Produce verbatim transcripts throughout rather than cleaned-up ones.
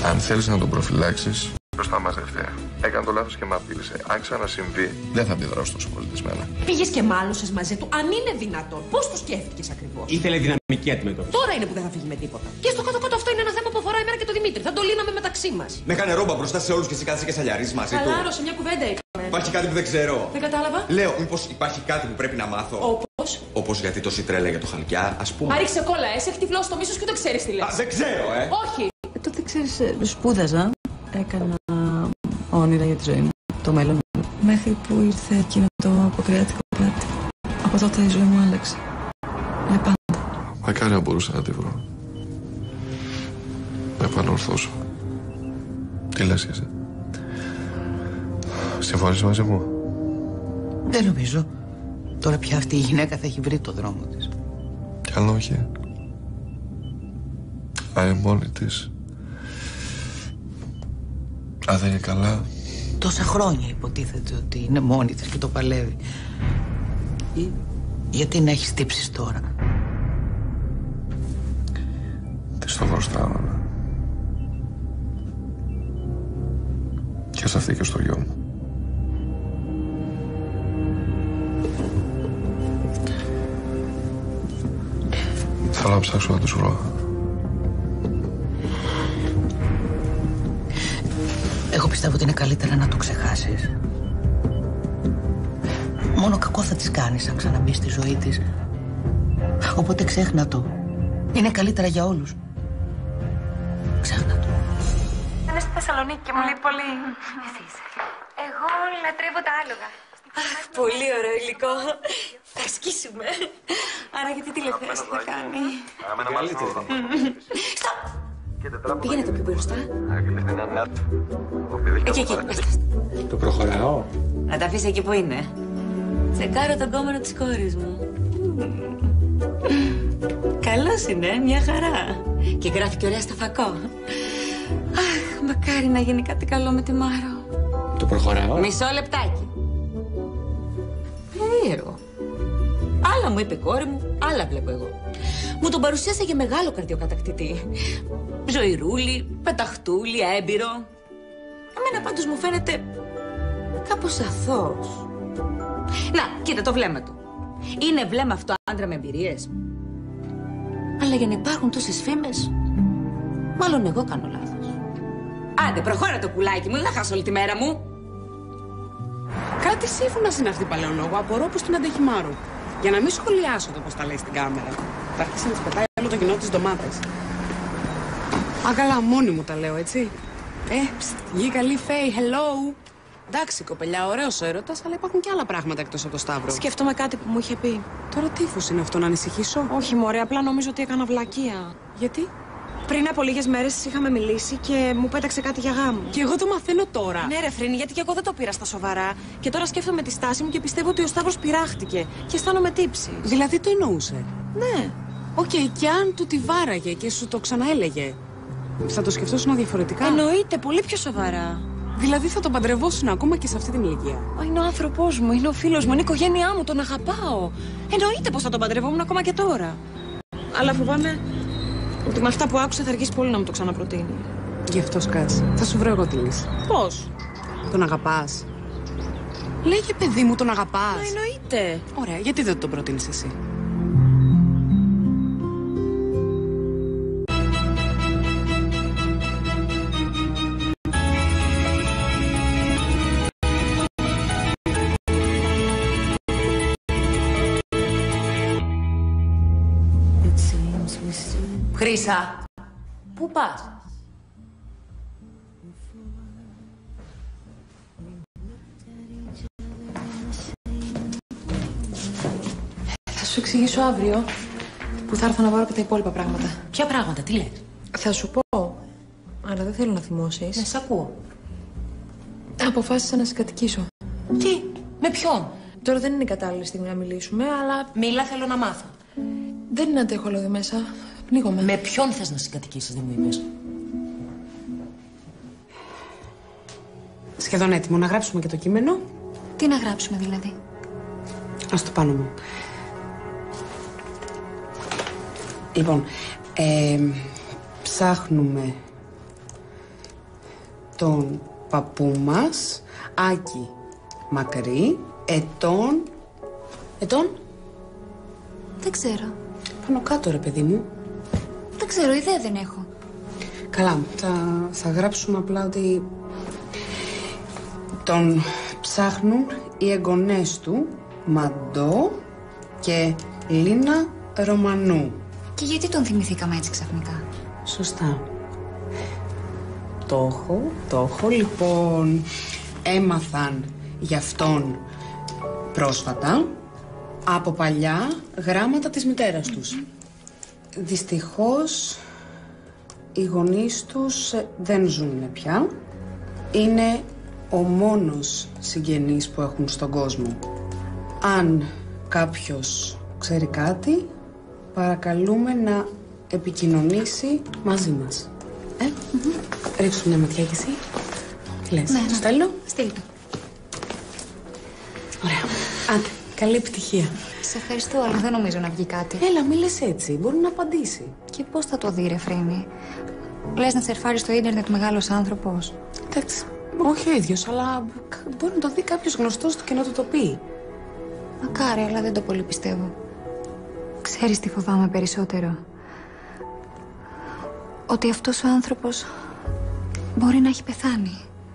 Αν θέλεις να τον προφυλάξεις, μπροστά μας Δευτέρα. Έκανε το λάθος και με απείλησε. Αν ξανασυμβεί, δεν θα αντιδράσω τόσο πολιτισμένα. Πήγες και μάλωσες μαζί του, αν είναι δυνατόν. Πώς το σκέφτηκες ακριβώς? Ήθελε δυναμική αντιμετώπιση. Τώρα είναι που δεν θα φύγει με τίποτα. Και στο κάτω-κάτω αυτό είναι ένα θέμα που αφορά εμένα και τον Δημήτρη. Θα το λύναμε μεταξύ μας. Με έκανε ρόμπα μπροστά σε όλους και εσύ κάθεσαι και σαλιαρίζεις μαζί του. Χαλάρωσε, μια κουβέντα είπαμε. Υπάρχει κάτι που δεν ξέρω. Δεν κατάλαβα. Λέω, μήπως υπάρχει κάτι που πρέπει να μάθω. Όπως? Όπως γιατί τόση τρέλα για το χαλκιά, ας πούμε. Άριξε κόλλα, εσύ έχει τυφλώσει το μίσος και δεν ξέρεις τι λες. Α, δεν ξέρω, ε! Όχι! Ε, τότε ξέρεις, σπούδαζα. Έκανα όνειρα για τη ζωή μου, το μέλλον μου. Μέχρι που ήρθε εκείνο το αποκριάτικο κάτι. Από τότε η ζωή μου άλλαξε. Για πάντα. Μακάρι να μπορούσα να τη βρω. Να επανορθώσω. Τι λες εσύ? Συμφωνείς μαζί μου? Δεν νομίζω. Τώρα πια αυτή η γυναίκα θα έχει βρει το δρόμο της. Κι αν όχι. Αν είναι μόνη της. Αν δεν είναι καλά. Τόσα χρόνια υποτίθεται ότι είναι μόνη της και το παλεύει. Ή γιατί να έχει τύψεις τώρα? Της το χρωστάω. Και σε αυτή και στο γιο μου. Θέλω να ψάξω να τους βρω. Εγώ πιστεύω ότι είναι καλύτερα να το ξεχάσεις. Μόνο κακό θα της κάνεις αν ξαναμπείς στη ζωή της. Οπότε ξέχνα το. Είναι καλύτερα για όλους. Ξέχνα το. Είναι στη Θεσσαλονίκη και μου λέει πολύ. Εσείς. Εγώ λατρεύω τα άλογα. Πολύ ωραίο υλικό. Θα σκίσουμε. Άρα γιατί τηλεθέαση θα κάνει? Στοπ! Πήγαινε πιο μπροστά. Εκεί, εκεί. Το προχωράω. Να τα αφήσει εκεί που είναι. Τσεκάρω τον κόμμενο της κόρης μου. Καλός είναι, μια χαρά. Και γράφει και ωραία στο φακό. Αχ, μακάρι να γίνει κάτι καλό με τη Μάρο. Το προχωράω. Μισό λεπτάκι. Περίεργο. Άλλα μου είπε η κόρη μου, άλλα βλέπω εγώ. Μου τον παρουσίασε για μεγάλο καρδιοκατακτητή. Ζωηρούλη, πεταχτούλη, έμπειρο. Εμένα πάντως μου φαίνεται κάπως αθώος. Να, κοίτα το βλέμμα του. Είναι βλέμμα αυτό άντρα με εμπειρίες? Αλλά για να υπάρχουν τόσες φήμες, μάλλον εγώ κάνω λάθος. Άντε, προχώρα το πουλάκι μου, δεν θα χάσω όλη τη μέρα μου. Κάτι σύμφωνα είναι αυτή παλαιολόγο. Απορώ πως την αντέχει Μάρου. Για να μην σχολιάσω το πως τα λέει στην κάμερα. Θα αρχίσει να της πετάει όλο το κοινό της ντομάτες. Α, καλά, μόνη μου τα λέω, έτσι. Ε, ψτ, γη καλή Φέη, hello. Εντάξει, κοπελιά, ωραίος ο έρωτας, αλλά υπάρχουν και άλλα πράγματα εκτός από το Σταύρο. Σκέφτομαι κάτι που μου είχε πει. Τώρα τι ύφος είναι αυτό, να ανησυχήσω? Όχι, μωρέ, απλά νομίζω ότι έκανα βλακεία. Γιατί? Πριν από λίγες μέρες είχαμε μιλήσει και μου πέταξε κάτι για γάμο. Και εγώ το μαθαίνω τώρα. Ναι, ρε Φρίνη, γιατί και εγώ δεν το πήρα στα σοβαρά. Και τώρα σκέφτομαι τη στάση μου και πιστεύω ότι ο Σταύρος πειράχτηκε. Και αισθάνομαι τύψεις. Δηλαδή το εννοούσε? Ναι. Οκ, okay, και αν του τη βάραγε και σου το ξαναέλεγε, θα το σκεφτόσουν διαφορετικά? Εννοείται, πολύ πιο σοβαρά. Δηλαδή θα τον παντρευόσουν ακόμα και σε αυτή την ηλικία? Είναι ο άνθρωπός μου, είναι ο φίλος μου, είναι η οικογένειά μου, τον αγαπάω. Εννοείται πως θα τον παντρευόμουν ακόμα και τώρα. Αλλά φοβάμαι ότι με αυτά που άκουσα θα αργήσει πολύ να μου το ξαναπροτείνει. Γι' αυτό σκάς. Θα σου βρω εγώ τη λύση. Πώς? Τον αγαπάς? Λέγε, παιδί μου, τον αγαπάς? Μα εννοείται. Ωραία, γιατί δεν τον προτείνεις εσύ? Χρύσα, πού πας? Θα σου εξηγήσω αύριο που θα έρθω να πάρω και τα υπόλοιπα πράγματα. Ποια πράγματα, τι λες? Θα σου πω, αλλά δεν θέλω να θυμώσεις. Ναι, σ' ακούω. Αποφάσισα να σε κατοικήσω. Τι, με ποιον? Τώρα δεν είναι η κατάλληλη στιγμή να μιλήσουμε, αλλά Μίλα, θέλω να μάθω. δεν αντέχω όλο εδώ μέσα. Πνίγομαι. Με ποιον θες να συγκατοικήσεις, δεν μου είπες? Σχεδόν έτοιμο. Να γράψουμε και το κείμενο. Τι να γράψουμε δηλαδή? Ας το πάνω μου. Λοιπόν, ε, ψάχνουμε τον παππού μας, Άκη Μακρύ, ετών... Ετών? Δεν ξέρω. Πάνω κάτω, ρε παιδί μου. Δεν ξέρω, ιδέα δεν έχω. Καλά, θα, θα γράψουμε απλά ότι τον ψάχνουν οι εγγονές του, Μαντώ και Λίνα Ρωμανού. Και γιατί τον θυμηθήκαμε έτσι ξαφνικά? Σωστά. Το έχω, το έχω. Λοιπόν, έμαθαν γι' αυτόν πρόσφατα από παλιά γράμματα της μητέρας τους. Δυστυχώς οι γονείς τους δεν ζουν πια. Είναι ο μόνος συγγενής που έχουν στον κόσμο. Αν κάποιος ξέρει κάτι, παρακαλούμε να επικοινωνήσει μαζί μας. Ε, mm-hmm. Ρίξου μια ματιά κι εσύ. Τι λες, ναι, ναι. Στέλνω. Στείλ' το. Ωραία. Άντε, καλή επιτυχία. Σε ευχαριστώ, αλλά δεν νομίζω να βγει κάτι. Έλα, μη λες έτσι. Μπορεί να απαντήσει. Και πώς θα το δει, ρε Φρίνη? Λες να σερφάρει στο ίντερνετ μεγάλος άνθρωπος? Εντάξει, όχι ο ίδιος, αλλά μπορεί να το δει κάποιος γνωστός του και να του το πει. Μακάρι, αλλά δεν το πολύ πιστεύω. Ξέρεις τι φοβάμαι περισσότερο? Ότι αυτός ο άνθρωπος μπορεί να έχει πεθάνει.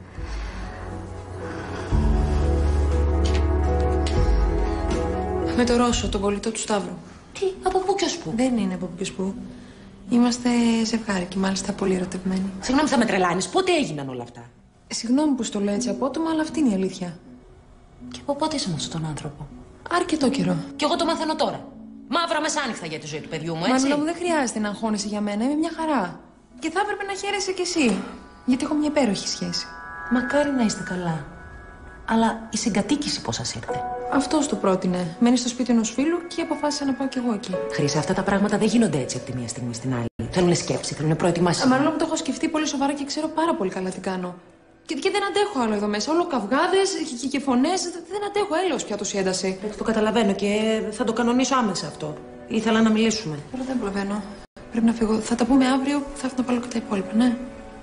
Με το Ρώσο, τον κολλητό του Σταύρου. Τι, από πού και ως πού? Δεν είναι από πού και ως πού. Είμαστε ζευγάρι και μάλιστα πολύ ερωτευμένοι. Συγγνώμη, θα με τρελάνεις. Πότε έγιναν όλα αυτά? Συγγνώμη που στο λέω έτσι απότομα, αλλά αυτή είναι η αλήθεια. Και από πότε είσαι με αυτόν τον άνθρωπο? Αρκετό καιρό. Κι εγώ το μαθαίνω τώρα. Μαύρα μεσάνυχτα για τη ζωή του παιδιού μου, έτσι. Μανούλα μου, δεν χρειάζεται να αγχώνεσαι για μένα. Είμαι μια χαρά. Και θα έπρεπε να χαίρεσαι κι εσύ. Γιατί έχω μια υπέροχη σχέση. Μακάρι να είστε καλά. Αλλά η συγκατοίκηση πώς σας ήρθε? Αυτός το πρότεινε. Μένει στο σπίτι ενός φίλου και αποφάσισα να πάω κι εγώ εκεί. Χρήσα, αυτά τα πράγματα δεν γίνονται έτσι από τη μία στιγμή στην άλλη. Θέλουν σκέψη, θέλουν προετοιμασία. Μανούλα μου, το έχω σκεφτεί πολύ σοβαρά και ξέρω πάρα πολύ καλά τι κάνω. Και, και δεν αντέχω άλλο εδώ μέσα. Όλο καυγάδες και, και, και φωνές. Δεν αντέχω, έλεος πια τόση ένταση. Το καταλαβαίνω και θα το κανονίσω άμεσα αυτό. Ήθελα να μιλήσουμε. Τώρα δεν προλαβαίνω. Πρέπει να φύγω. Θα τα πούμε αύριο. Θα έρθω να πάρω και τα υπόλοιπα, ναι.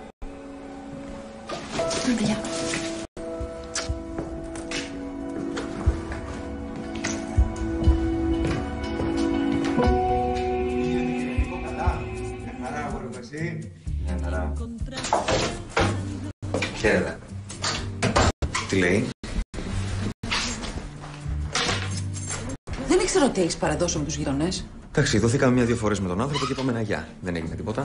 Άντε, γεια. Χαίρετε. Τι λέει? Δεν ήξερα ότι έχεις παραδώσει με τους γειτονές. Εντάξει, δοθήκαμε μια-δύο φορές με τον άνθρωπο και είπαμε ένα γεια. Δεν έγινε τίποτα.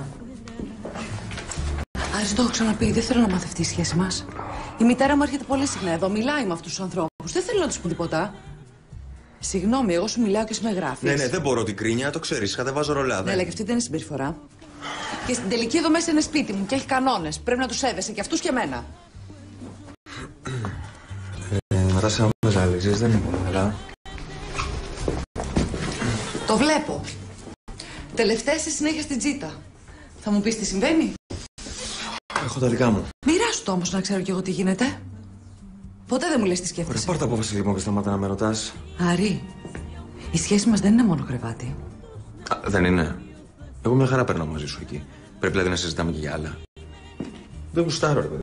Άρη, το έχω ξαναπεί. Δεν θέλω να μάθει η σχέση μας. Η μητέρα μου έρχεται πολύ συχνά εδώ. Μιλάει με αυτούς τους ανθρώπους. Δεν θέλω να τους πω τίποτα. Συγγνώμη, εγώ σου μιλάω και εσύ με γράφεις. Ναι, ναι, δεν μπορώ την κρίνια, το ξέρεις. Κατεβάζω ρολάδα. Ναι, αλλά και αυτή δεν είναι συμπεριφορά. Και στην τελική εδώ μέσα είναι σπίτι μου και έχει κανόνες. Πρέπει να τους σέβεσαι και αυτούς και εμένα. Ε, μετά σε να με ζαλίζεις, δεν είναι πολύ καλά. Το βλέπω. Τελευταία είσαι συνέχεια στην τζίτα. Θα μου πεις τι συμβαίνει? Έχω τα δικά μου. Μοιράσου το όμως να ξέρω κι εγώ τι γίνεται. Ποτέ δεν μου λες τι σκέφτεσαι. Ωραία, πάρ' τα απόφαση λοιπόν και σταμάτα να με ρωτάς. Άρη, η σχέση μας δεν είναι μόνο κρεβάτι. Α, δεν είναι. Εγώ μια χαρά περνάω μαζί σου εκεί. Πρέπει δηλαδή να συζητάμε και για άλλα. Δεν γουστάρω, ρε παιδί.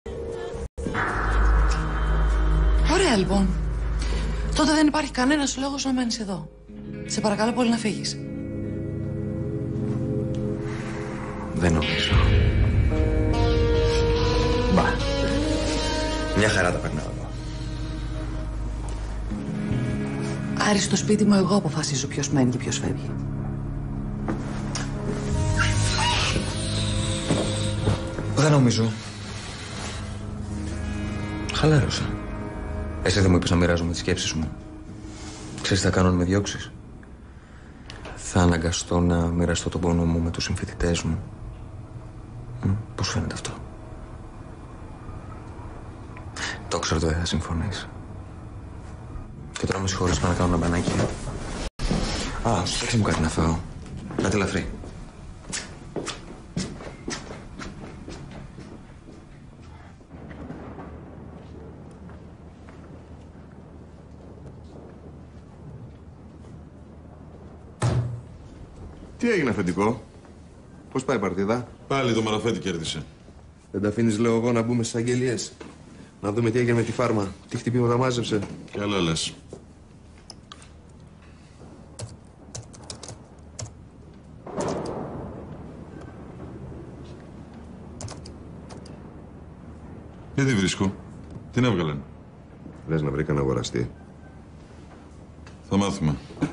Ωραία λοιπόν. Τότε δεν υπάρχει κανένας λόγος να μένεις εδώ. Σε παρακαλώ πολύ να φύγεις. Δεν νομίζω. Μπα. Μια χαρά τα περνάω εδώ. Άρη, στο σπίτι μου εγώ αποφασίζω ποιος μένει και ποιος φεύγει. Δεν νομίζω. Χαλάρωσα. Εσύ δεν μου είπες να μοιράζομαι τις σκέψεις μου. Ξέρεις τι θα κάνω αν με διώξεις? Θα αναγκαστώ να μοιραστώ τον πόνο μου με τους συμφοιτητές μου. Μ, πώς φαίνεται αυτό? Το ξέρω ότι δεν θα συμφωνείς. Και τώρα με συγχωρείς, πάω να κάνω ένα μπανάκι. Α, φτιάξε μου κάτι να φάω. Κάτι ελαφρύ. Τι έγινε, αφεντικό? Πώς πάει η παρτίδα? Πάλι το Μαραφέτη κέρδισε. Δεν τα αφήνεις, λέω εγώ, να μπούμε στις αγγελίες. Να δούμε τι έγινε με τη φάρμα. Τι χτυπήματα μάζεψε. Καλά λες. Δεν τη βρίσκω. Την έβγαλαν. Λες να βρει κανένα αγοραστή. Θα μάθουμε.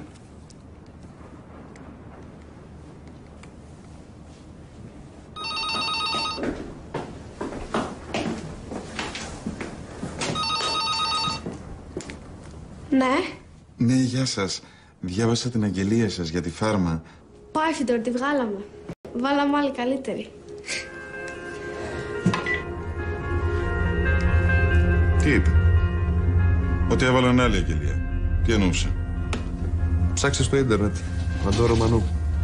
Ναι. Ναι, γεια σας. Διάβασα την αγγελία σας για τη φάρμα. Πάει τώρα, τη βγάλαμε. Βάλαμε άλλη καλύτερη. Τι είπε? Ότι έβαλαν άλλη αγγελία. Τι εννοούσε? Ψάξε στο ίντερνετ. Παντό Ρωμανού.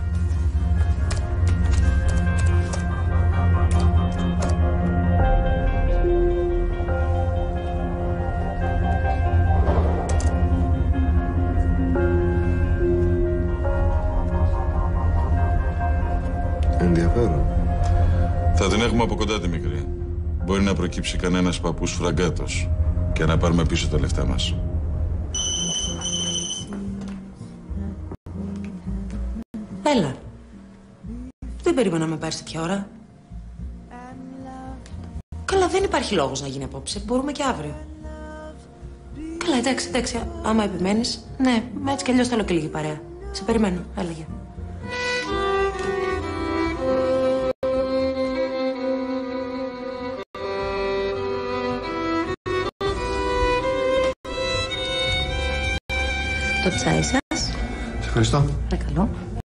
Ενδιαφέρον. Θα την έχουμε από κοντά τη μικρή. Μπορεί να προκύψει κανένας παππούς φραγκάτος και να πάρουμε πίσω τα λεφτά μας. Έλα. Δεν περίμενα να με πάρεις τέτοια ώρα. Καλά, δεν υπάρχει λόγος να γίνει απόψε. Μπορούμε και αύριο. Καλά, εντάξει, εντάξει. Άμα επιμένεις, ναι, έτσι κι αλλιώς θέλω και λίγη παρέα. Σε περιμένω, έλεγε. Το τσάι σας. Σε ευχαριστώ. Παρακαλώ.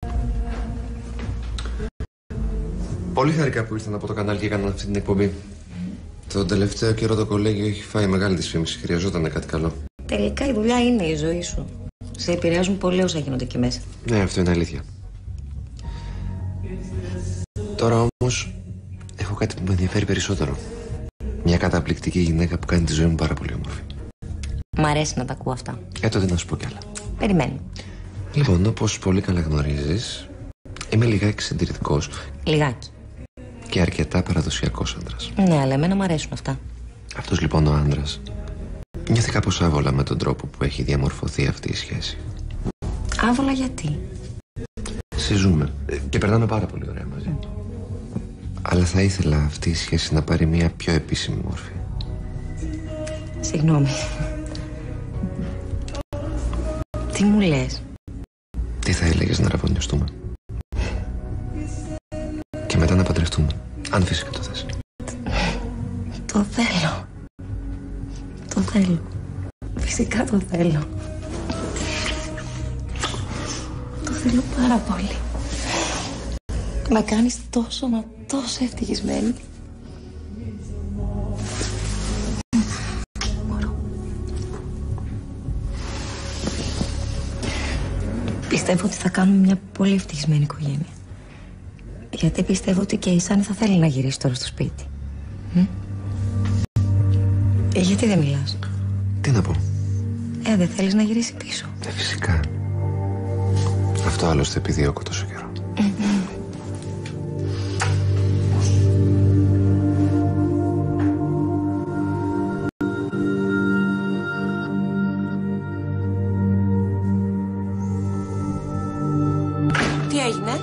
Πολύ χαρικά που ήρθαν από το κανάλι και έκαναν αυτή την εκπομπή. Το τελευταίο καιρό το κολέγιο έχει φάει μεγάλη δυσφήμιση. Χρειαζόταν κάτι καλό. Τελικά η δουλειά είναι η ζωή σου. Σε επηρεάζουν πολύ όσα γίνονται εκεί μέσα. Ναι, αυτό είναι αλήθεια. Τώρα όμως έχω κάτι που με ενδιαφέρει περισσότερο. Μια καταπληκτική γυναίκα που κάνει τη ζωή μου πάρα πολύ όμορφη. Μ' αρέσει να τα ακούω αυτά. Ε, τότε να σου πω κι άλλα. Περιμένω. Λοιπόν, όπως πολύ καλά γνωρίζεις, είμαι λιγάκι συντηρητικός. Λιγάκι. Και αρκετά παραδοσιακός άντρας. Ναι, αλλά εμένα μου αρέσουν αυτά. Αυτός λοιπόν ο άντρας νιώθει κάπως άβολα με τον τρόπο που έχει διαμορφωθεί αυτή η σχέση. Άβολα γιατί? Συζούμε και περνάμε πάρα πολύ ωραία μαζί. Αλλά θα ήθελα αυτή η σχέση να πάρει μια πιο επίσημη μόρφη. Συγγνώμη. Τι μου λες? Τι θα έλεγες να ραβωνιωστούμε και μετά να παντρευτούμε, αν φυσικά το θες. Το θέλω. Το θέλω. Φυσικά το θέλω. Το θέλω πάρα πολύ. Να κάνεις τόσο μα τόσο ευτυχισμένη. Πιστεύω ότι θα κάνουμε μια πολύ ευτυχισμένη οικογένεια. Γιατί πιστεύω ότι και η Σάνη θα θέλει να γυρίσει τώρα στο σπίτι. Μ? Ε, γιατί δεν μιλάς? Τι να πω? Ε, δεν θέλεις να γυρίσει πίσω? Ε, φυσικά. Αυτό άλλωστε επιδιώκω τόσο καιρό. Τι έγινε?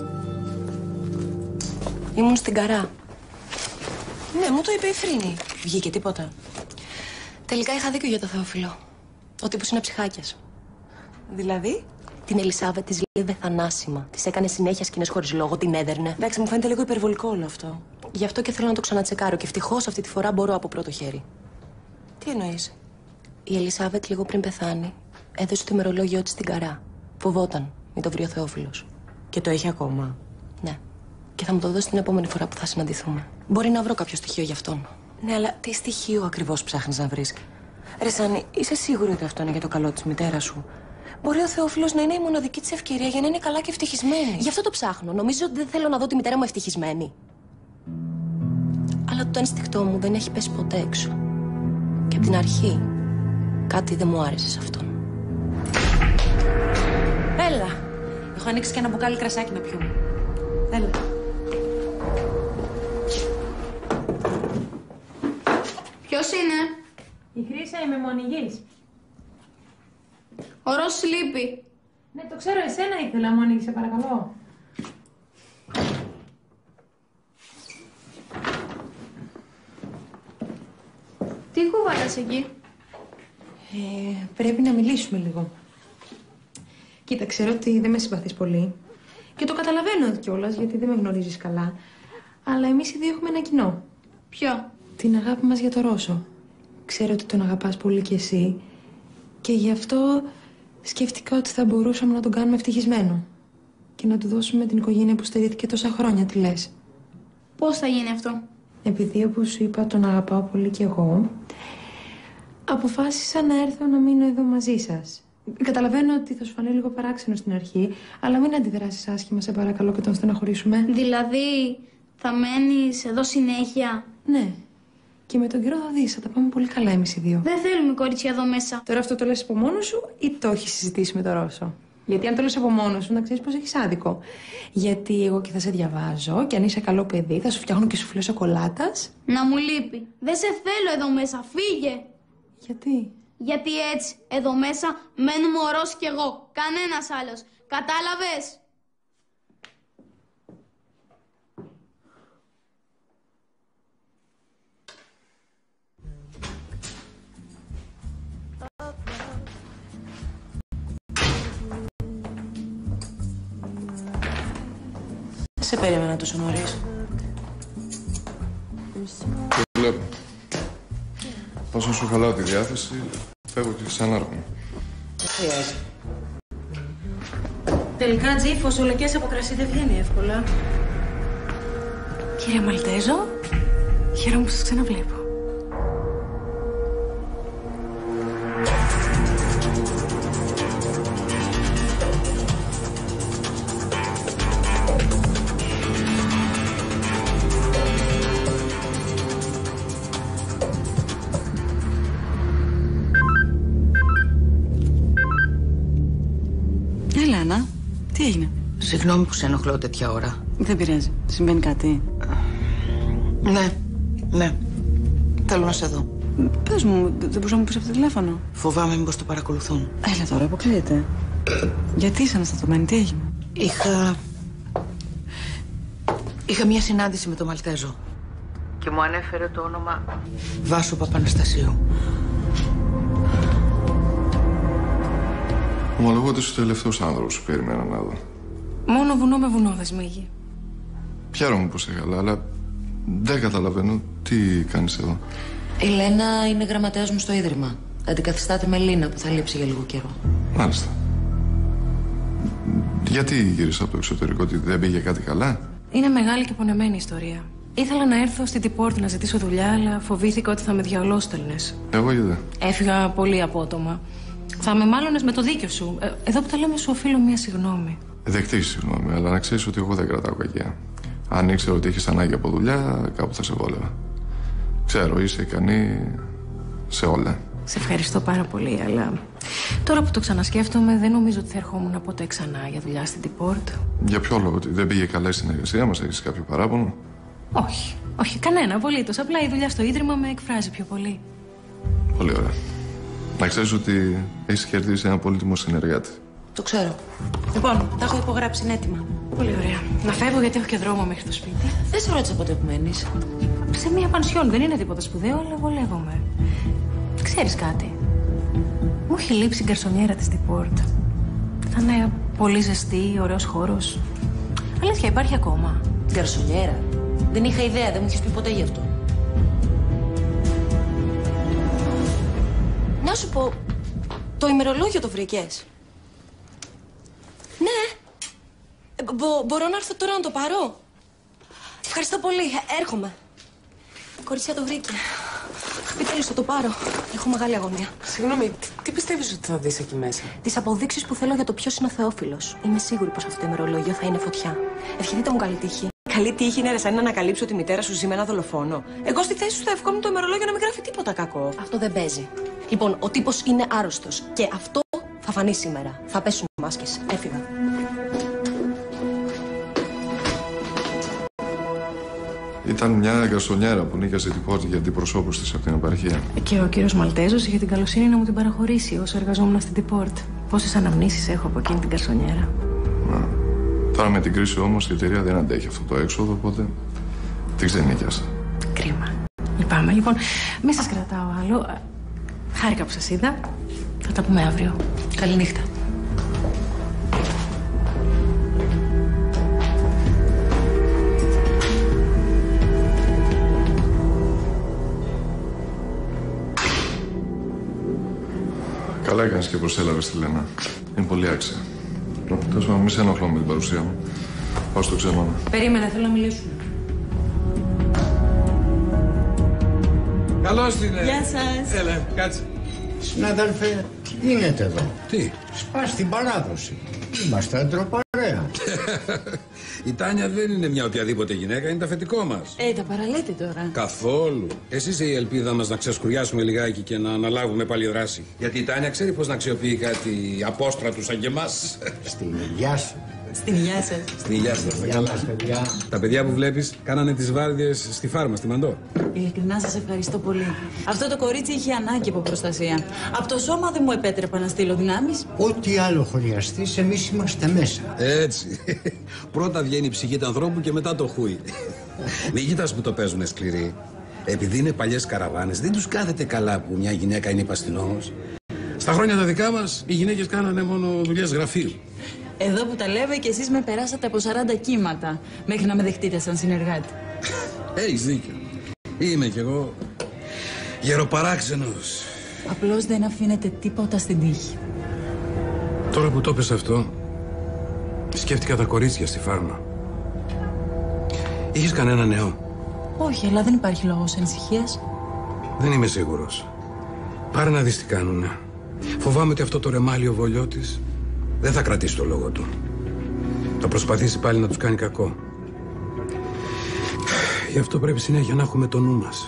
Ήμουν στην Καρά. Ναι, μου το είπε η Φρίνη. Βγήκε τίποτα? Τελικά είχα δίκιο για το Θεόφιλο. Ο τύπος είναι ψυχάκιας. Δηλαδή? Την Ελισάβετ της λέει θανάσιμα. Της έκανε συνέχεια σκηνές χωρίς λόγο, την έδερνε. Εντάξει, μου φαίνεται λίγο υπερβολικό όλο αυτό. Γι' αυτό και θέλω να το ξανατσεκάρω και ευτυχώς αυτή τη φορά μπορώ από πρώτο χέρι. Τι εννοείς? Η Ελισάβετ λίγο πριν πεθάνει έδωσε το ημερολόγιο της στην Καρά. Φοβόταν, μην το βρει ο Θεόφιλος. Και το έχει ακόμα? Ναι. Και θα μου το δώσει την επόμενη φορά που θα συναντηθούμε. Μπορεί να βρω κάποιο στοιχείο γι' αυτόν. Ναι, αλλά τι στοιχείο ακριβώς ψάχνεις να βρεις? Ρε Σάνη, είσαι σίγουρη ότι αυτό είναι για το καλό της μητέρας σου? Μπορεί ο Θεόφιλος να είναι η μοναδική της ευκαιρία για να είναι καλά και ευτυχισμένη. Γι' αυτό το ψάχνω. Νομίζω ότι δεν θέλω να δω τη μητέρα μου ευτυχισμένη. Αλλά το ένστικτό μου δεν έχει πέσει ποτέ έξω. Και από την αρχή κάτι δεν μου άρεσε σε αυτόν. Έλα. Έχω ανοίξει και ένα μπουκάλι κρασάκι να πιούμε. Έλα. Ποιος είναι? Η Χρύσα είμαι μονηγής. Ο Ρώση λείπει. Ναι, το ξέρω, εσένα ήθελα, Μονίγη, σε παρακαλώ. Τι κουβάλας εκεί? Ε, πρέπει να μιλήσουμε λίγο. Κοίτα, ξέρω ότι δεν με συμπαθείς πολύ. Και το καταλαβαίνω κιόλας, γιατί δεν με γνωρίζεις καλά. Αλλά εμείς οι δύο έχουμε ένα κοινό. Ποιο? Την αγάπη μας για το Ρώσο. Ξέρω ότι τον αγαπάς πολύ κι εσύ. Και γι' αυτό σκέφτηκα ότι θα μπορούσαμε να τον κάνουμε ευτυχισμένο. Και να του δώσουμε την οικογένεια που στερήθηκε τόσα χρόνια, τι λες? Πώς θα γίνει αυτό? Επειδή, όπως σου είπα, τον αγαπάω πολύ κι εγώ, αποφάσισα να έρθω να μείνω εδώ μαζί σας. Καταλαβαίνω ότι θα σου φανεί λίγο παράξενο στην αρχή, αλλά μην αντιδράσεις άσχημα, σε παρακαλώ, και τον στεναχωρήσουμε. Δηλαδή, θα μένεις εδώ συνέχεια? Ναι. Και με τον καιρό θα δεις, θα τα πάμε πολύ καλά εμείς οι δύο. Δεν θέλουμε κορίτσια εδώ μέσα. Τώρα αυτό το λες από μόνος σου ή το έχεις συζητήσει με τον Ρώσο? Γιατί αν το λες από μόνος σου, να ξέρεις πως έχεις άδικο. Γιατί εγώ και θα σε διαβάζω και αν είσαι καλό παιδί, θα σου φτιάχνω και σουφλέ σοκολάτας. Να μου λείπει. Δεν σε θέλω εδώ μέσα. Φύγε. Γιατί? Γιατί έτσι, εδώ μέσα μένουμε ο Ρώση κι εγώ. Κανένας άλλος. Κατάλαβες? Σε περίμενα τόσο νωρίς. Το βλέπω. Όσο σου χαλάω τη διάθεση, φεύγω και ξανάρχομαι. Δεν χρειάζεται. Τελικά, Τζι, φωσολοκές από κρασί δεν βγαίνει εύκολα. Κύριε Μαλτέζο, χαίρομαι που σας ξαναβλέπω. Τι έγινε? Συγγνώμη που σε ενοχλώ τέτοια ώρα. Δεν πειράζει. Συμβαίνει κάτι? Ναι, ναι. Θέλω να σε δω. Πες μου, δεν μπορούσα να μου πεις από το τηλέφωνο? Φοβάμαι μήπως το παρακολουθούν. Έλα τώρα, αποκλείεται. Γιατί είσαι αναστατωμένη, τι έγινε? Είχα... Είχα μια συνάντηση με τον Μαλτέζο. Και μου ανέφερε το όνομα Βάσου Παπαναστασίου. Ομολογώ στους τελευταίους άνθρωπους που περιμένα να δω. Μόνο βουνό με βουνό δεν σμίγει. Χαίρομαι που είσαι καλά, αλλά δεν καταλαβαίνω τι κάνεις εδώ. Η Λένα είναι γραμματέας μου στο Ίδρυμα. Αντικαθιστάται με Λίνα που θα λείψει για λίγο καιρό. Μάλιστα. Γιατί γύρισα από το εξωτερικό, ότι δεν πήγε κάτι καλά? Είναι μεγάλη και πονεμένη ιστορία. Ήθελα να έρθω στην Τιπόρτ να ζητήσω δουλειά, αλλά φοβήθηκα ότι θα με διαολόστελνες. Εγώ γιατί? Έφυγα πολύ απότομα. Θα με μάλωνες με το δίκιο σου. Ε, εδώ που τα λέμε, σου οφείλω μία συγγνώμη. Δεχτείς συγγνώμη, αλλά να ξέρεις ότι εγώ δεν κρατάω κακία. Αν ήξερα ότι έχεις ανάγκη από δουλειά, κάπου θα σε βόλευα. Ξέρω, είσαι ικανή σε όλα. Σε ευχαριστώ πάρα πολύ, αλλά τώρα που το ξανασκέφτομαι, δεν νομίζω ότι θα ερχόμουν ποτέ ξανά για δουλειά στην Τιπόρτ. Για ποιο λόγο, ότι δεν πήγε καλά η συνεργασία μας, έχεις κάποιο παράπονο? Όχι, όχι, κανένα απολύτως. Απλά η δουλειά στο Ίδρυμα με εκφράζει πιο πολύ. Πολύ ωραία. Να ξέρεις ότι έχεις κερδίσει ένα πολύτιμο συνεργάτη. Το ξέρω. Λοιπόν, τα έχω υπογράψει, είναι έτοιμα. Πολύ ωραία. Να φεύγω γιατί έχω και δρόμο μέχρι το σπίτι. Δεν σε ρώτησα πότε που μένεις. Σε μία πανσιόν, δεν είναι τίποτα σπουδαίο, αλλά βολεύομαι. Ξέρεις κάτι? Μου έχει λείψει η γκαρσονιέρα της Τιπόρτ. Θα είναι πολύ ζεστή, ωραίος χώρος. Αλήθεια, υπάρχει ακόμα? Γκαρσονιέρα? Δεν είχα ιδέα, δεν μου είχες πει ποτέ γι' αυτό. Να σου πω, το ημερολόγιο το βρήκες? Ναι. Ε, μπο, μπορώ να έρθω τώρα να το πάρω? Ευχαριστώ πολύ. Ε, έρχομαι. Κορίτσια, το βρήκε. Επιτέλους θα το πάρω. Έχω μεγάλη αγωνία. Συγγνώμη, τι, τι πιστεύεις ότι θα δεις εκεί μέσα? Τις αποδείξεις που θέλω για το ποιος είναι ο Θεόφιλος. Είμαι σίγουρη πως αυτό το ημερολόγιο θα είναι φωτιά. Ευχηθείτε μου καλή τύχη. Καλή τύχη είναι, ρε, σαν να ανακαλύψω ότι η μητέρα σου ζει με ένα δολοφόνο. Εγώ στη θέση σου θα ευχόμουν το ημερολόγιο να μην γράφει τίποτα κακό. Αυτό δεν παίζει. Λοιπόν, ο τύπος είναι άρρωστος. Και αυτό θα φανεί σήμερα. Θα πέσουν μάσκες. Έφυγα. Ήταν μια γκαρσονιέρα που νίκιαζε την πόρτη για αντιπροσώπους της από την επαρχία. Και ο κύριος Μαλτέζος είχε την καλοσύνη να μου την παραχωρήσει όσο εργαζόμουν στην Τιπόρτ. Πόσες αναμνήσεις έχω από εκείνη την γκαρσονιέρα. Να. Τώρα με την κρίση όμως η εταιρεία δεν αντέχει αυτό το έξοδο, οπότε την ξενίκιασα. Κρίμα. Λυπάμαι. Λοιπόν, μη σας κρατάω άλλο. Χάρηκα που σας είδα. Θα τα πούμε αύριο. Καληνύχτα. Καλά έκανες και προσέλαβες τη Λένα. Είναι πολύ άξια. Τέλος πάντων, μη σε ενοχλώ με την παρουσία μου. Πάω στο ξενώνα. Περίμενε, θέλω να μιλήσουμε. Καλώς την. Γεια σας. Έλα, κάτσε. Συνάδελφε, τι γίνεται εδώ? Τι? Σπάς την παράδοση. Είμαστε αντροπαρέα. Η Τάνια δεν είναι μια οποιαδήποτε γυναίκα, είναι το αφεντικό μας. Ε, τα παραλέτε τώρα. Καθόλου. Εσύ είσαι η ελπίδα μας να ξεσκουριάσουμε λιγάκι και να αναλάβουμε πάλι δράση. Γιατί η Τάνια ξέρει πώς να αξιοποιεί κάτι απόστρατους σαν και εμάς. Στην υγειά σου. Στην υγειά σας. Στην υγειά σας, τα καλά. Παιδιά. Τα παιδιά που βλέπεις κάνανε τις βάρδιες στη φάρμα, στη Μαντό. Ειλικρινά σας ευχαριστώ πολύ. Αυτό το κορίτσι είχε ανάγκη από προστασία. Από το σώμα δεν μου επέτρεπα να στείλω δυνάμεις. Ό,τι άλλο χρειαστείς, εμείς είμαστε μέσα. Έτσι. Πρώτα βγαίνει η ψυχή του ανθρώπου και μετά το χούι. Μην κοιτάς που το παίζουνε σκληροί. Επειδή είναι παλιές καραβάνες, δεν τους κάθεται καλά που μια γυναίκα είναι υπαστηνός. Στα χρόνια τα δικά μας, οι γυναίκες κάνανε μόνο δουλειές γραφείου. Εδώ που τα λέμε και εσείς με περάσατε από σαράντα κύματα μέχρι να με δεχτείτε σαν συνεργάτη. Έχεις δίκιο. Είμαι κι εγώ γεροπαράξενος. Απλώς δεν αφήνετε τίποτα στην τύχη. Τώρα που το πες αυτό, σκέφτηκα τα κορίτσια στη φάρμα. Είχες κανένα νέο? Όχι, αλλά δεν υπάρχει λόγος ανησυχίας. Δεν είμαι σίγουρος. Πάρε να δεις τι κάνουνε. Φοβάμαι ότι αυτό το ρεμάλιο βολιό της δεν θα κρατήσει το λόγο του. Θα προσπαθήσει πάλι να τους κάνει κακό. Γι' αυτό πρέπει συνέχεια να έχουμε το νου μας.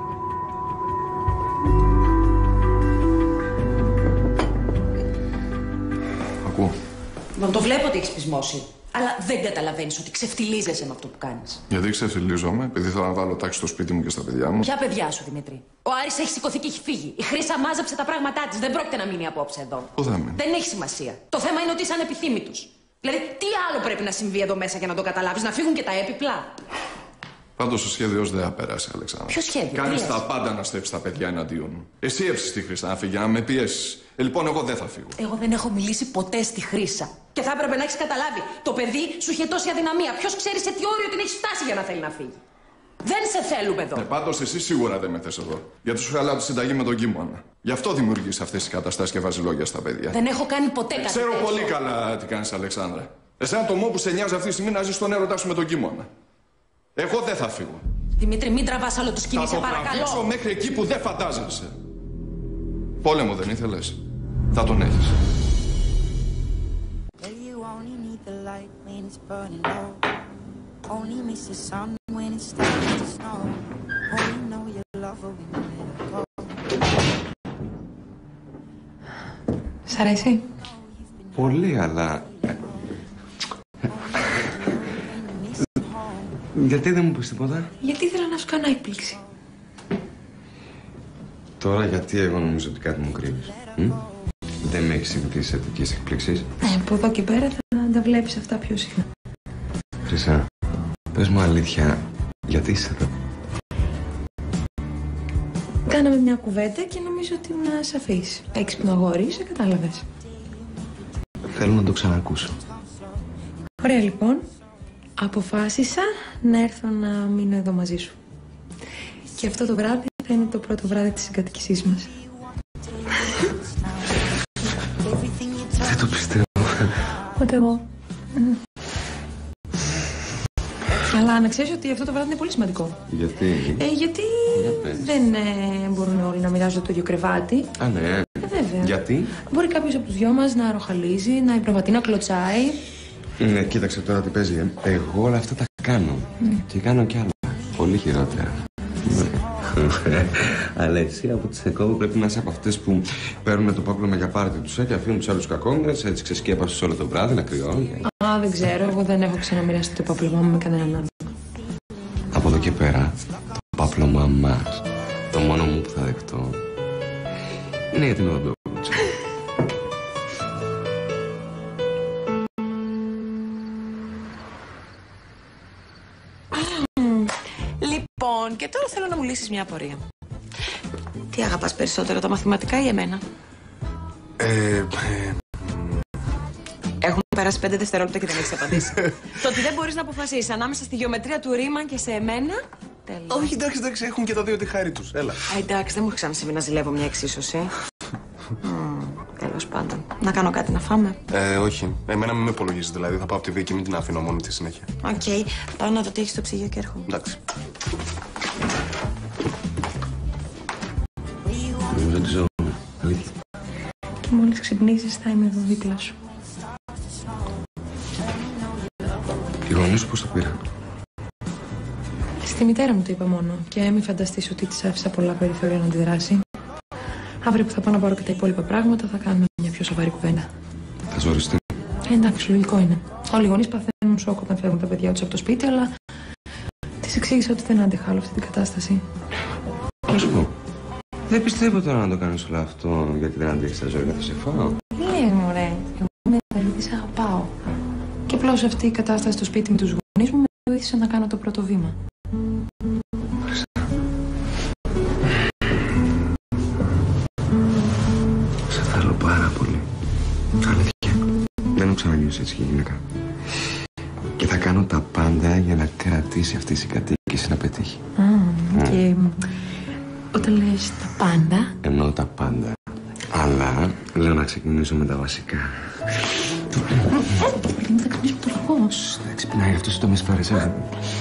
Ακούω. Λοιπόν, το βλέπω ότι έχεις πεισμώσει. Αλλά δεν καταλαβαίνεις ότι ξεφτιλίζεσαι με αυτό που κάνεις. Γιατί ξεφτιλίζομαι, επειδή θέλω να βάλω τάξη στο σπίτι μου και στα παιδιά μου. Ποια παιδιά σου, Δημήτρη? Ο Άρης έχει σηκωθεί και έχει φύγει. Η Χρύσα μάζεψε τα πράγματά της. Δεν πρόκειται να μείνει απόψε εδώ. Πού θα μείνει? Δεν έχει σημασία. Το θέμα είναι ότι είσαι ανεπιθύμητος. Δηλαδή, τι άλλο πρέπει να συμβεί εδώ μέσα για να το καταλάβεις? Να φύγουν και τα έπιπλα. Πάντως ο σχέδιος δεν θα περάσει, Αλεξάνδρα. Ποιο σχέδιο? Κάνεις τα πάντα να στρέψεις τα παιδιά εναντίον μου. Εσύ έψεις τη Χρύσα να φύγει, να με πιέσεις. Ε, λοιπόν, εγώ δεν θα φύγω. Εγώ δεν έχω μιλήσει ποτέ στη Χρύσα. Και θα έπρεπε να έχεις καταλάβει. Το παιδί σου είχε τόση αδυναμία. Ποιος ξέρει σε τι όριο την έχει φτάσει για να θέλει να φύγει. Δεν σε θέλουμε εδώ. Ε, πάντως εσύ σίγουρα δεν με θες εδώ. Γιατί σου είχα λάβει τη συνταγή με τον Κίμωνα. Γι' αυτό δημιουργείς αυτές τις καταστάσεις και βάζει λόγια στα παιδιά. Δεν έχω κάνει ποτέ κάτι. Ξέρω τέτοιο. πολύ καλά τι κάνεις, Αλεξάνδρα. Εσένα το μόνο που σε νοιάζει αυτή τη στιγμή να ζεις τον έρωτά σου με τον Κίμωνα. Εγώ δεν θα φύγω. Δημήτρη, μην τραβάς άλλο τη σκηνή, σε Θα παρακαλώ. το μέχρι εκεί που δεν φαντάζεσαι. Πόλεμο δεν ήθελες? Θα τον έχεις. Σ' αρέσει? Πολύ, αλλά... Γιατί δεν μου πεις τίποτα? Γιατί ήθελα να σου κάνω έκπληξη. Τώρα γιατί εγώ νομίζω ότι κάτι μου κρύβεις? Μ? Δεν με έχεις συμβεί σε τέτοιες εκπλήξεις? Ε, από εδώ και πέρα θα τα βλέπεις αυτά πιο συχνά. Χρυσά, πες μου αλήθεια, γιατί είσαι εδώ? Κάναμε μια κουβέντα και νομίζω ότι ήμουν σαφής. Έξυπνο αγόρι, σε κατάλαβες. Θέλω να το ξανακούσω. Ωραία, λοιπόν. Αποφάσισα να έρθω να μείνω εδώ μαζί σου. Και αυτό το βράδυ θα είναι το πρώτο βράδυ της συγκατοικησής μας. Δεν το πιστεύω. Ούτε εγώ. Αλλά να ξέρεις ότι αυτό το βράδυ είναι πολύ σημαντικό. Γιατί? Ε, γιατί δεν ε, μπορούν όλοι να μοιράζονται το ίδιο κρεβάτι. Α, ναι. Ε, βέβαια. Γιατί? Μπορεί κάποιος από τους δυο μας να ροχαλίζει, να υπνοβατεί, να κλωτσάει. Ναι, κοίταξε τώρα τι παίζει. Ε. Εγώ όλα αυτά τα κάνω. Mm. Και κάνω κι άλλα. Πολύ χειρότερα. Αλλά εσύ από τη Στεκόβου πρέπει να είσαι από αυτές που παίρνουν το πόκλωμα για πάρτι τους και αφήνουν τους άλλους κακόμοιρες, έτσι ξεσκέπασες όλο το βράδυ να κρυώνει. Α, δεν ξέρω. Εγώ δεν έχω ξαναμοιραστεί το παπλωμά μου με κανέναν άλλο. Από εδώ και πέρα, το πάπλωμά μας, το μόνο μου που θα δεχτώ, είναι για την οδοντόβουλτσα. Λοιπόν, και τώρα θέλω να μου λύσεις μια απορία. Τι αγαπάς περισσότερο, τα μαθηματικά ή εμένα? Ε, ε, Έχουν περάσει πέντε δευτερόλεπτα και δεν έχεις απαντήσει. Το ότι δεν μπορείς να αποφασίσεις ανάμεσα στη γεωμετρία του Ρίμαν και σε εμένα. Τέλος. όχι, εντάξει, εντάξει, έχουν και τα δύο τη χάρη τους. Έλα. Α, εντάξει, δεν μου έχει ξανασυμβεί να ζηλεύω μια εξίσωση. mm, Τέλος πάντων. Να κάνω κάτι να φάμε. Ε, όχι. Εμένα μην με υπολογίζεις, δηλαδή. Θα πάω από τη βία και μην την αφήνω μόνη τη συνέχεια. Οκ. Okay. Πάω να δω τι έχει στο ψυγείο και έρχομαι. Εντάξει. Δεν ξέρω. Αλήθεια. Και μόλις ξυπνήσεις θα είμαι εδώ δίπλα σου. Οι γονείς πώς το πήραν? Στη μητέρα μου το είπα μόνο. Και μην φανταστείς ότι της άφησα πολλά περιθώρια να αντιδράσει. Αύριο που θα πάω να πάρω και τα υπόλοιπα πράγματα θα κάνουμε μια πιο σοβαρή κουβέντα. Θα ζοριστεί. Ε, εντάξει, λογικό είναι. Όλοι οι γονείς παθαίνουν σοκ όταν φεύγουν τα παιδιά τους από το σπίτι, αλλά της εξήγησα ότι δεν άντεχα όλη αυτή την κατάσταση. Πώς πω. Δεν πιστεύω τώρα να το κάνεις όλο αυτό γιατί δεν αντέχεις τα ζώα, θα σε φάω. Τι λες, μωρέ. Εγώ με παιδί της αγαπάω. Και απλώς αυτή η κατάσταση στο σπίτι με τους γονείς μου με βοήθησε να κάνω το πρώτο βήμα. Σε θέλω πάρα πολύ. Αλήθεια. Δεν έχω ξανανιώσει έτσι και γυναίκα. Και θα κάνω τα πάντα για να κρατήσει αυτή η συγκατοίκηση να πετύχει. Α, mm. και όταν λες τα πάντα... Εννοώ τα πάντα. Αλλά λέω να ξεκινήσω με τα βασικά. Πριν θα κανείς το λαγό. Δεν ξυπνάει αυτός το με σφαίρεσαι.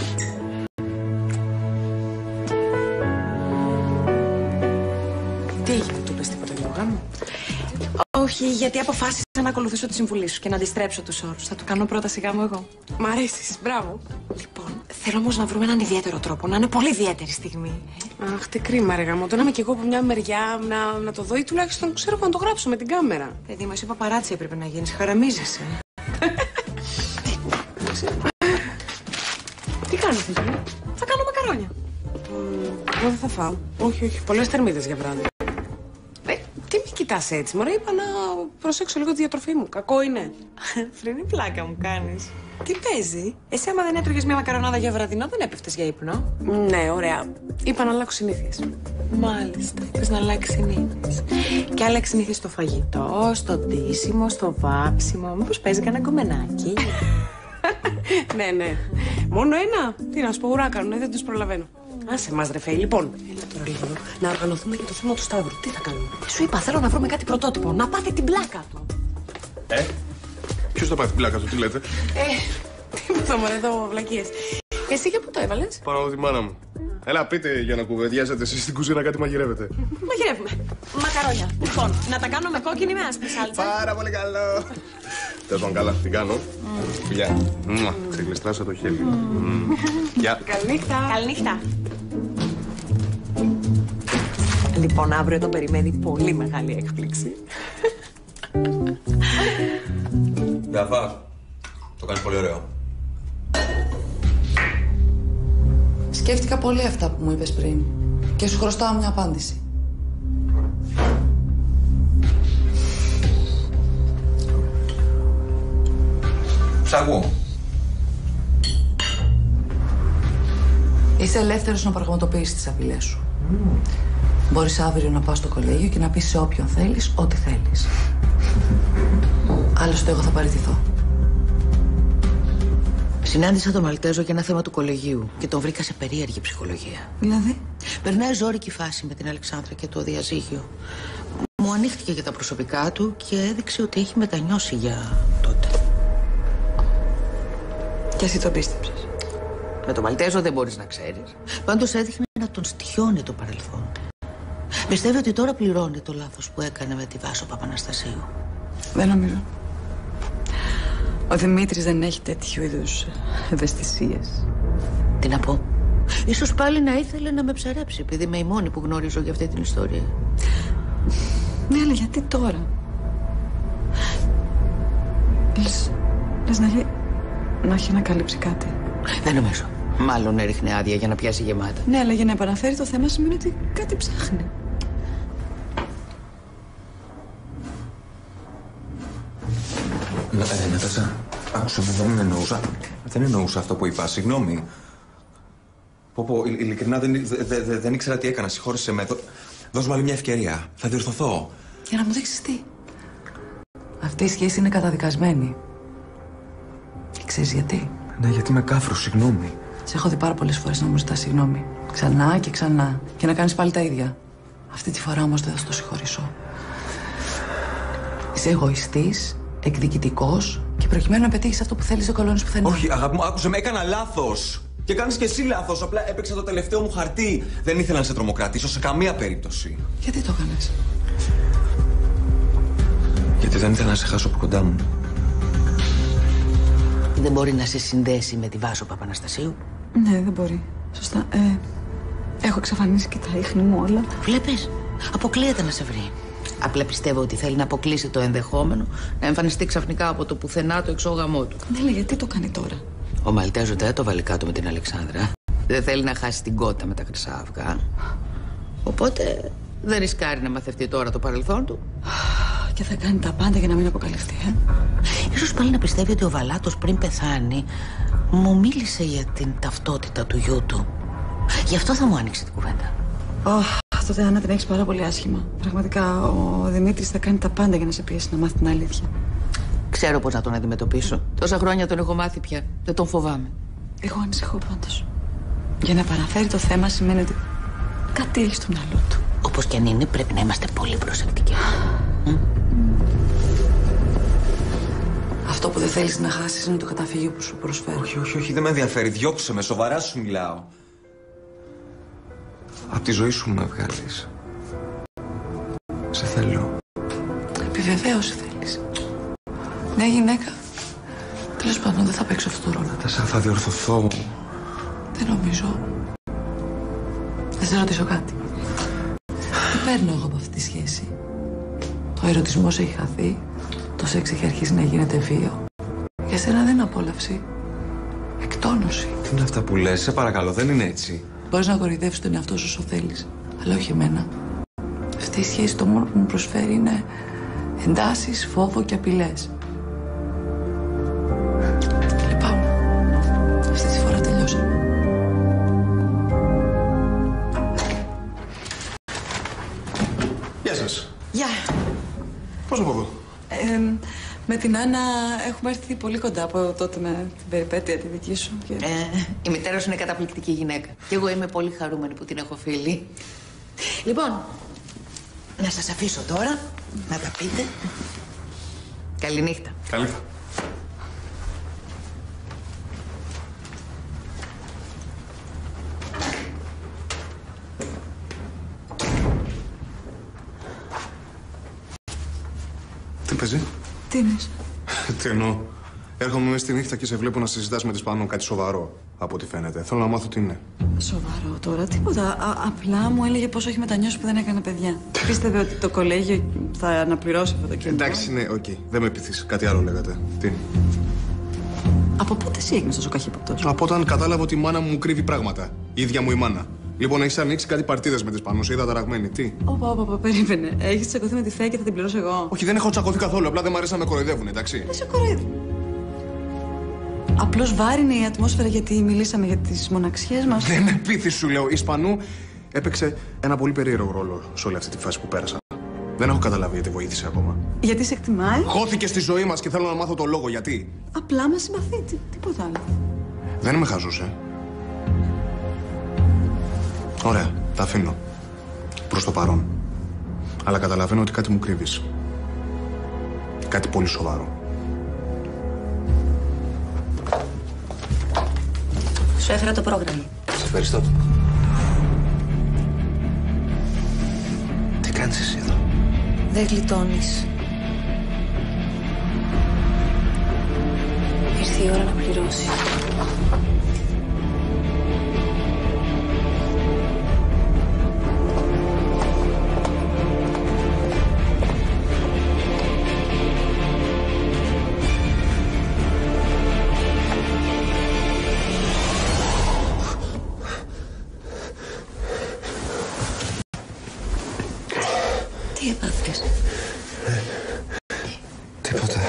Τι έγινε, του είπες τίποτα για το γάμο? Όχι, γιατί αποφάσισα να ακολουθήσω τη συμβουλή σου και να αντιστρέψω τους όρους. Θα του κάνω πρόταση γάμου εγώ. Μ' αρέσεις, μπράβο. Λοιπόν, θέλω όμως να βρούμε έναν ιδιαίτερο τρόπο, να είναι πολύ ιδιαίτερη στιγμή. Αχ, τι κρίμα, ρε γάμο. Το να είμαι κι εγώ από μια μεριά να, να το δω ή τουλάχιστον ξέρω να το γράψω με την κάμερα. Παιδί μου, εσύ παπαράτσι έπρεπε να γίνεις. Χαραμίζεσαι. Τι κάνω, φίλε? Θα κάνω μακαρόνια. Εγώ δεν θα φάω. Όχι, όχι. Πολλές θερμίδες για βράδυ. Ε, τι με κοιτάς έτσι, μωρέ? Είπα να προσέξω λίγο τη διατροφή μου. Κακό είναι. Φρενή πλάκα μου κάνεις. Τι παίζει? Εσύ άμα δεν έτρωγες μια μακαρονάδα για βραδινό, δεν έπεφτες για ύπνο. Ναι, ωραία. Είπα να αλλάξω συνήθειες. Μάλιστα. Είπες να αλλάξει συνήθειες. Και άλλαξε συνήθειες στο φαγητό, στο ντύσιμο, στο βάψιμο. Μήπως παίζει κανένα γκομενάκι? Ναι, ναι. Μόνο ένα. Τι να σου πω, ουράκανο, δεν τους προλαβαίνω. Άσε μας, ρε Φέη. Λοιπόν, έλα τώρα λίγο να οργανωθούμε για το θέμα του Σταύρου. Τι θα κάνουμε? Σου είπα, θέλω να βρούμε κάτι πρωτότυπο. Να πάτε την πλάκα του. Ε, ποιος θα πάει την πλάκα του, τι λέτε? Ε, τίποτα μωρέ, εδώ βλακίες. Εσύ για πού το έβαλες? Πάνω από τη μάνα μου. Έλα, πείτε για να κουβεντιάζετε εσείς στην κουζίνα κάτι μαγειρεύετε. Μαγειρεύουμε. Μακαρόνια. Λοιπόν, να τα κάνω με κόκκινη με άσπρη σάλτσα. Πάρα πολύ καλό. Τέλος πάντων, καλά, την κάνω. Φιλιά. Ξεκλειστράσα το χέρι. Γεια. Καληνύχτα. Καληνύχτα. Λοιπόν, αύριο τον περιμένει πολύ μεγάλη έκπληξη. Για φας. Το κάνεις πολύ ωραίο. Σκέφτηκα πολύ αυτά που μου είπες πριν και σου χρωστάω μια απάντηση. Σ' ακούω. Είσαι ελεύθερος να πραγματοποιήσεις τις απειλές σου. Mm. Μπορείς αύριο να πας στο κολέγιο και να πεις σε όποιον θέλεις ό,τι θέλεις. Άλλωστε εγώ θα παραιτηθώ. Συνάντησα τον Μαλτέζο για ένα θέμα του κολεγίου και τον βρήκα σε περίεργη ψυχολογία. Δηλαδή? Περνάει ζώρικη φάση με την Αλεξάνδρα και το διαζύγιο. Μου ανοίχτηκε για τα προσωπικά του και έδειξε ότι έχει μετανιώσει για τότε. Και εσύ τον πίστεψες? Με τον Μαλτέζο δεν μπορείς να ξέρεις. Πάντως έδειχνε να τον στοιχιώνει το παρελθόν. Πιστεύει ότι τώρα πληρώνει το λάθος που έκανε με τη Βάσο Παπαναστασίου. Δεν νομίζω. Ο Δημήτρης δεν έχει τέτοιου είδους ευαισθησίες. Τι να πω. Ίσως πάλι να ήθελε να με ψαρέψει, επειδή είμαι η μόνη που γνωρίζω για αυτή την ιστορία. Ναι, αλλά γιατί τώρα? Λες, λες να έχει, να έχει ανακαλύψει κάτι. Δεν νομίζω. Μάλλον έριχνε άδεια για να πιάσει γεμάτα. Ναι, αλλά για να επαναφέρει το θέμα σημαίνει ότι κάτι ψάχνει. Να, ε, Νατάσα, άκουσα με, δεν εννοούσα. Δεν εννοούσα αυτό που είπα, συγγνώμη. Πω πω, ειλικρινά δεν, δε, δε, δεν ήξερα τι έκανα, συγχώρεσέ με. Δώσ' μου άλλη μια ευκαιρία, θα διορθωθώ. Για να μου δείξεις τι. Αυτή η σχέση είναι καταδικασμένη. Και ξέρεις γιατί? Ναι, γιατί είμαι κάφρος, συγγνώμη. Σε έχω δει πάρα πολλές φορές να μου ζητάς συγγνώμη. Ξανά και ξανά. Και να κάνεις πάλι τα ίδια. Αυτή τη φορά όμως δεν θα στο συγχωρήσω. Είσαι εγωιστής, εκδικητικός και προκειμένου να πετύχεις αυτό που θέλεις δεν κολώνεις πουθενά. Όχι, αγάπη μου, άκουσε με, έκανα λάθος. Και κάνεις και εσύ λάθος. Απλά έπαιξα το τελευταίο μου χαρτί. Δεν ήθελα να σε τρομοκρατήσω σε καμία περίπτωση. Γιατί το έκανες? Γιατί δεν ήθελα να σε χάσω από κοντά μου. Δεν μπορεί να σε συνδέσει με τη Βάσο Παπαναστασίου. Ναι, δεν μπορεί. Σωστά. Ε, έχω εξαφανίσει και τα ίχνη μου όλα. Βλέπεις, αποκλείεται να σε βρει. Απλά πιστεύω ότι θέλει να αποκλείσει το ενδεχόμενο να εμφανιστεί ξαφνικά από το πουθενά το εξώγαμό του. Ναι, λέει, γιατί το κάνει τώρα? Ο Μαλτέζο δεν το βάλει κάτω με την Αλεξάνδρα. Δεν θέλει να χάσει την κότα με τα χρυσά αυγά. Οπότε δεν ρισκάρει να μαθευτεί τώρα το παρελθόν του. Και θα κάνει τα πάντα για να μην αποκαλυφθεί, ε. Ίσως πάλι να πιστεύει ότι ο Βαλάτος πριν πεθάνει μου μίλησε για την ταυτότητα του γιού του. Γι' αυτό θα μου άνοιξε την κουβέντα. Oh, τότε Άννα την έχεις πάρα πολύ άσχημα. Πραγματικά ο Δημήτρης θα κάνει τα πάντα για να σε πιέσει να μάθει την αλήθεια. Ξέρω πώς να τον αντιμετωπίσω. Τόσα χρόνια τον έχω μάθει πια. Δεν τον φοβάμαι. Εγώ ανησυχώ πάντως. Για να παραφέρει το θέμα σημαίνει ότι κάτι έχει στο μυαλό του. Όπως και αν είναι, πρέπει να είμαστε πολύ προσεκτικοί. Mm. Αυτό που δεν θέλεις να χάσεις είναι το καταφύγιο που σου προσφέρω. Όχι, όχι, όχι, δεν με ενδιαφέρει. Διώξε με, σοβαρά σου μιλάω. Απ' τη ζωή σου με βγάλεις. Σε θέλω. Επιβεβαίωση θέλεις. Μια γυναίκα. Τέλος πάντων, δεν θα παίξω αυτό το ρόλο. Θα, θα διορθωθώ. Δεν νομίζω. Θα σε ρωτήσω κάτι. Τι παίρνω εγώ από αυτή τη σχέση? Ο ερωτισμός έχει χαθεί. Το σεξ έχει αρχίσει να γίνεται βίο. Για σένα δεν είναι απόλαυση. Εκτόνωση. Τι είναι αυτά που λες, σε παρακαλώ, δεν είναι έτσι. Μπορείς να κοροϊδεύεις τον εαυτό σου όσο θέλεις. Αλλά όχι εμένα. Αυτή η σχέση το μόνο που μου προσφέρει είναι εντάσεις, φόβο και απειλές. Λυπάμαι. Αυτή τη φορά τελειώσαμε. Γεια σας. Γεια. Πώς από εδώ? Ε, με την Άννα έχουμε έρθει πολύ κοντά από τότε με την περιπέτεια τη δική σου. Και... Ε, η μητέρα σου είναι καταπληκτική γυναίκα. Και εγώ είμαι πολύ χαρούμενη που την έχω φίλη. Λοιπόν, να σας αφήσω τώρα, να τα πείτε. Καληνύχτα. Καληνύχτα. Τι παίζει? Τι εννοείς? Τι εννοώ? Έρχομαι μέσα στη νύχτα και σε βλέπω να συζητάς με τη Σπανό κάτι σοβαρό, από ό,τι φαίνεται. Θέλω να μάθω τι είναι. Σοβαρό τώρα, τίποτα. Α, απλά μου έλεγε πόσο έχει μετανιώσει που δεν έκανε παιδιά. Πίστευε ότι το κολέγιο θα αναπληρώσει αυτό το κενό. Εντάξει, ναι, οκ. Okay. Δεν με πείθεις. Κάτι άλλο λέγατε. Τι? Από πότε εσύ έγινες τόσο καχύποπτος? Από όταν κατάλαβα ότι η μάνα μου μου κρύβει πράγματα. Η ίδια μου η μάνα. Λοιπόν, έχεις ανοίξει κάτι παρτίδες με τη Σπανό. Σε είδα ταραγμένη. Τι? Όπα, όπα, περίμενε. Έχεις τσακωθεί με τη Θέα και θα την πληρώσω εγώ? Όχι, δεν έχω τσακωθεί καθόλου. Απλά δεν μου αρέσει να με κοροϊδεύουν, εντάξει. Δεν σε κοροϊδεύουν. Απλώς βάρινε η ατμόσφαιρα γιατί μιλήσαμε για τις μοναξιές μας. Δεν με πείθεις, σου λέω. Η Σπανού έπαιξε ένα πολύ περίεργο ρόλο σε όλη αυτή τη φάση που πέρασα. Δεν έχω καταλάβει γιατί βοήθησε ακόμα. Γιατί σε εκτιμάει? Χώθηκε στη ζωή μας και θέλω να μάθω το λόγο γιατί. Απλά μας συμπαθεί, τι, τίποτα άλλο. Δεν με χαζούσε. Ωραία, τα αφήνω. Προς το παρόν. Αλλά καταλαβαίνω ότι κάτι μου κρύβεις. Κάτι πολύ σοβαρό. Σου έφερα το πρόγραμμα. Σε ευχαριστώ. Τι κάνεις εσύ εδώ? Δεν γλιτώνεις. Ήρθε η ώρα να πληρώσει. Τίποτα.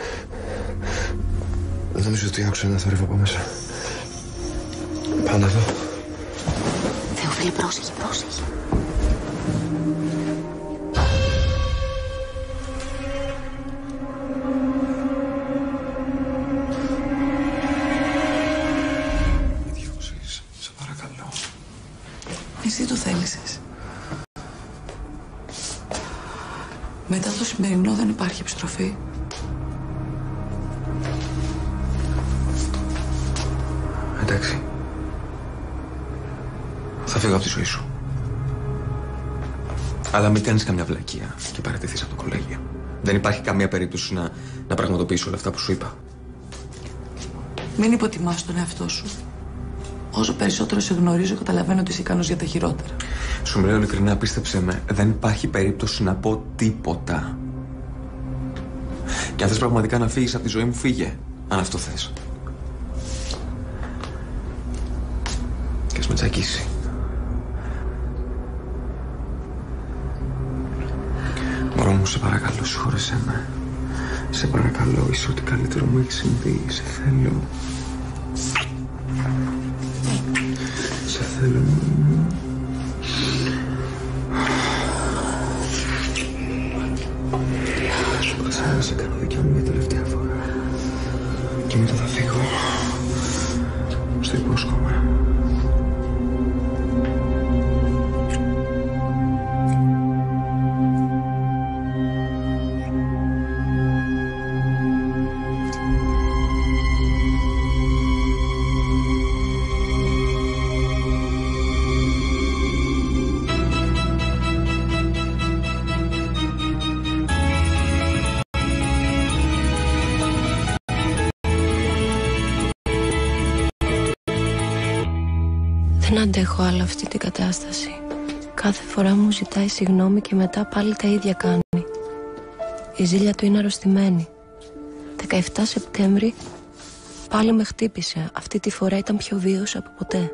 Δεν νομίζω ότι άκουσα ένα θόρυβο από μέσα. Πάω να δω. Θεόφιλε, πρόσεχε, πρόσεχε. Διώξεις, σε παρακαλώ. Εσύ το θέλησες. Μετά το σημερινό δεν υπάρχει επιστροφή. Εντάξει. Θα φύγω από τη ζωή σου. Αλλά μην κάνεις καμιά βλακεία και παραιτηθείς από το κολέγιο. Δεν υπάρχει καμία περίπτωση να, να πραγματοποιήσεις όλα αυτά που σου είπα. Μην υποτιμάς τον εαυτό σου. Όσο περισσότερο σε γνωρίζω, καταλαβαίνω ότι είσαι ικανός για τα χειρότερα. Σου μιλάω ειλικρινά, πίστεψε με. Δεν υπάρχει περίπτωση να πω τίποτα. Και αν θες πραγματικά να φύγεις από τη ζωή μου, φύγε. Αν αυτό θες. Και ας με τσακίσει. Μωρό μου, σε παρακαλώ, συγχώρεσέ με. Σε παρακαλώ, είσαι ό,τι καλύτερο μου έχει συμβεί. Σε θέλω. Σε θέλω. Σπάσα να σε κάνω δικιά μου μια τελευταία φορά. Και μετά θα φύγω. Στο υπόσχομαι. Δεν αντέχω άλλο αυτή την κατάσταση. Κάθε φορά μου ζητάει συγγνώμη και μετά πάλι τα ίδια κάνει. Η ζήλια του είναι αρρωστημένη. δεκαεφτά Σεπτέμβρη πάλι με χτύπησε. Αυτή τη φορά ήταν πιο βίαιος από ποτέ.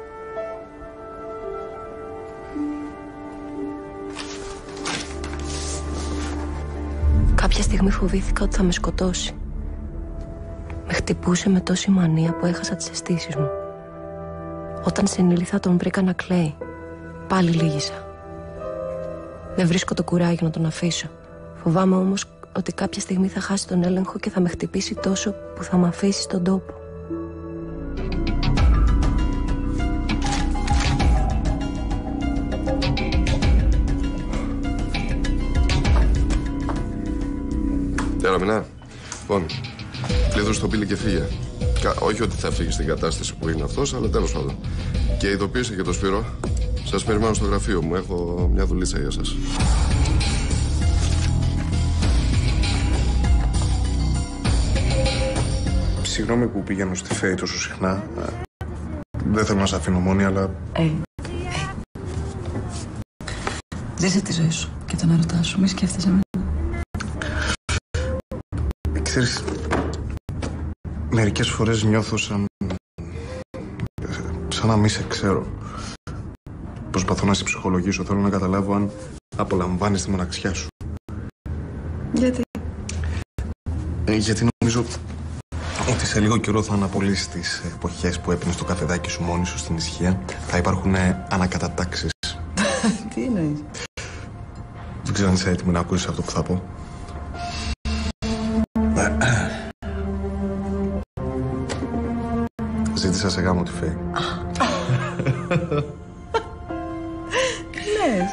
Κάποια στιγμή φοβήθηκα ότι θα με σκοτώσει. Με χτυπούσε με τόση μανία που έχασα τις αισθήσεις μου. Όταν συνήλθα τον βρήκα να κλαίει. Πάλι λύγησα. Δεν βρίσκω το κουράγιο να τον αφήσω. Φοβάμαι όμως ότι κάποια στιγμή θα χάσει τον έλεγχο και θα με χτυπήσει τόσο που θα με αφήσει στον τόπο. Έλα, Μινά. Λοιπόν, κλείδωσε το πύλη και φύγε. Όχι ότι θα φύγει στην κατάσταση που είναι αυτός, αλλά τέλος πάντων. Και ειδοποίησε και το Σπύρο. Σας περιμένω στο γραφείο μου. Έχω μια δουλίτσα για σας. Συγγνώμη που πηγαίνω στη ΦΕΗ τόσο συχνά. Δεν θέλω να σε αφήνω μόνη, αλλά... Ε, ε. Ζήσε τη ζωή σου και τον ερωτά σου. Μη σκέφτεσαι εμένα. Ξέρεις, μερικές φορές νιώθω σαν... σαν να μη σε ξέρω. Προσπαθώ να σε ψυχολογήσω. Θέλω να καταλάβω αν απολαμβάνεις τη μοναξιά σου. Γιατί? Ε, γιατί νομίζω ότι σε λίγο καιρό θα αναπολύσεις τις εποχές που έπινες στο καφεδάκι σου μόνη σου στην ησυχία. Θα υπάρχουν ανακατατάξεις. Τι εννοείς? Δεν ξέρω αν είσαι έτοιμη να ακούσεις αυτό που θα πω. Ζήτησα σε γάμο τη ΦΕΗ. Τι λες?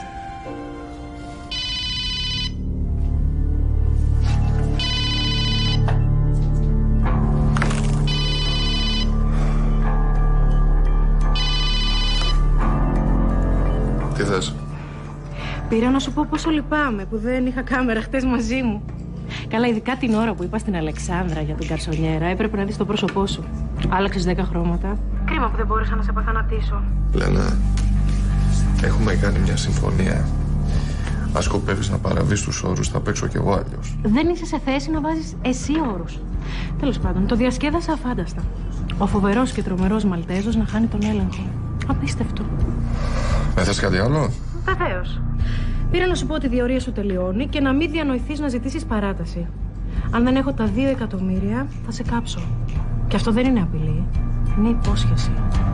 Τι θες? Πήρα να σου πω πόσο λυπάμαι που δεν είχα κάμερα χτες μαζί μου. Καλά, ειδικά την ώρα που είπα στην Αλεξάνδρα για τον καρσονιέρα, έπρεπε να δεις το πρόσωπό σου. Άλλαξες δέκα χρώματα. Κρίμα που δεν μπόρεσα να σε παθανατήσω. Λένα, έχουμε κάνει μια συμφωνία. Αν σκοπεύεις να παραβείς τους όρους, θα παίξω κι εγώ αλλιώς. Δεν είσαι σε θέση να βάζεις εσύ όρους. Τέλος πάντων, το διασκέδασα αφάνταστα. Ο φοβερός και τρομερός Μαλτέζος να χάνει τον έλεγχο. Απίστευτο. Δεν θες κάτι άλλο? Βεβαίως. Πήρα να σου πω ότι η διορία σου τελειώνει και να μην διανοηθείς να ζητήσεις παράταση. Αν δεν έχω τα δύο εκατομμύρια, θα σε κάψω. Και αυτό δεν είναι απειλή. Είναι υπόσχεση.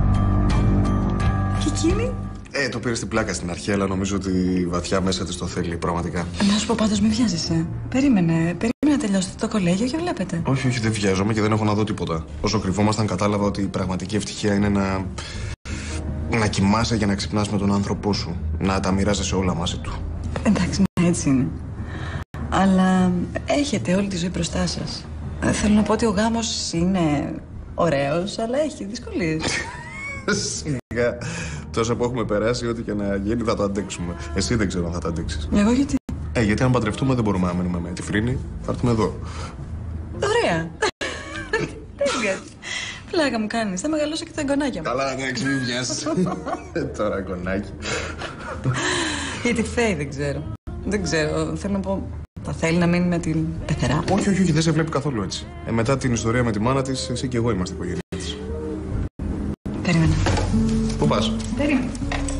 Και εκείνη? Ε, το πήρε στην πλάκα στην αρχή, αλλά νομίζω ότι βαθιά μέσα της το θέλει, πραγματικά. Να σου πω πάντως, μην βιάζεσαι. Περίμενε, περίμενε να τελειώσετε το κολέγιο και βλέπετε. Όχι, όχι, δεν βιάζομαι και δεν έχω να δω τίποτα. Όσο κρυβόμασταν, κατάλαβα ότι η πραγματική ευτυχία είναι να. να κοιμάσαι και να ξυπνάς με τον άνθρωπό σου. Να τα μοιράζεσαι όλα μαζί του. Εντάξει, ναι, έτσι είναι. Αλλά έχετε όλη τη ζωή μπροστά σας. Θέλω να πω ότι ο γάμος είναι ωραίος, αλλά έχει δυσκολίες. Σιγά. Τόσα που έχουμε περάσει, ό,τι και να γίνει θα το αντέξουμε. Εσύ δεν ξέρω αν θα το αντέξεις. Εγώ γιατί? Ε, γιατί αν παντρευτούμε δεν μπορούμε να μείνουμε με τη Φρίνη. Θα έρθουμε εδώ. Ωραία. Τέλεια. Πλάκα μου κάνεις. Θα μεγαλώσω και τα εγγονάκια μου. Καλά, εντάξει, μην βιάσεις. Τώρα εγγονάκι. Γιατί Φέη δεν ξέρω. Δεν ξέρω. Θέλω να πω. Θα θέλει να μείνει με την πεθερά. Όχι, όχι, όχι, δεν σε βλέπει καθόλου έτσι. Ε, μετά την ιστορία με τη μάνα της, εσύ και εγώ είμαστε οικογένεια της. Περίμενε. Πού πας? Περίμενε.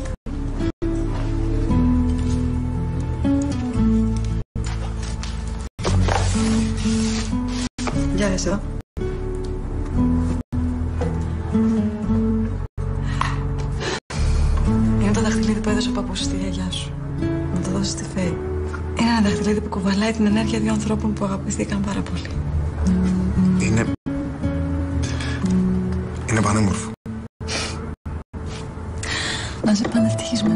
Για δες εδώ. Είναι το δαχτυλίδι που έδωσε ο παππούς στη γιαγιά σου. Να το δώσεις στη Φέη. Είναι ένα δαχτυλίδι που κουβαλάει την ενέργεια δύο ανθρώπων που αγαπηθήκαν πάρα πολύ. Είναι... είναι πανέμορφο. Να είσαι πάντα ευτυχισμένος.